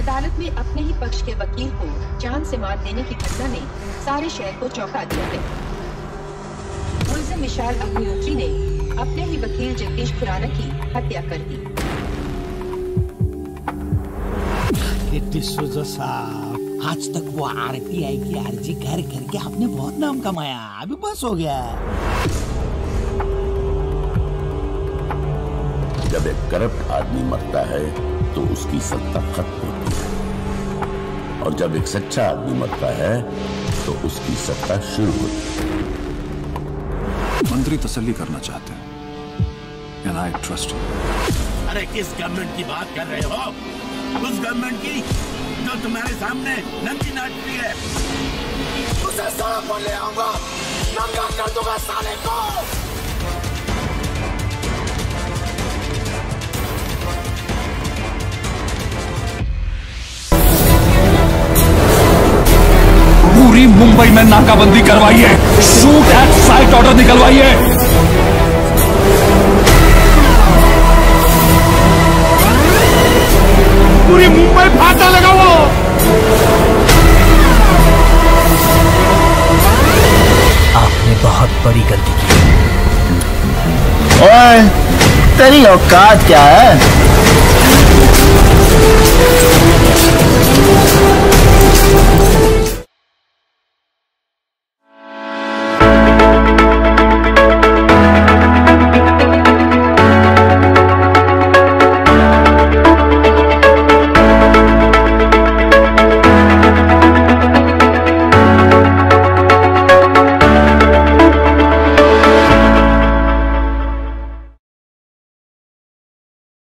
अदालत में अपने ही पक्ष के वकील को जान से मार देने की घटना ने सारे शहर को चौंका दिया है। मुलजिम विशाल अग्निहोत्री ने अपने ही वकील जगदीश खुराना की हत्या कर दी। साहब, आज तक वो आरटीआई की अर्जी कर करके आपने बहुत नाम कमाया, अभी बस हो गया। जब एक करप्ट आदमी मरता है तो उसकी सत्ता खत्म होती है, और जब एक सच्चा आदमी मरता है तो उसकी सत्ता शुरू होती है। मंत्री तसल्ली करना चाहते हैं, and I trust you। अरे किस गवर्नमेंट की बात कर रहे हो? उस गवर्नमेंट की जो तुम्हारे सामने नंगी नाचती है। उसे सड़क पर ले आऊंगा, नंगा कर दूंगा साले को। पूरी मुंबई में नाकाबंदी करवाइए, शूट एट साइट ऑर्डर निकलवाइए। पूरी मुंबई फाटा लगाओ। आपने बहुत बड़ी गलती की। ओए, तेरी औकात क्या है?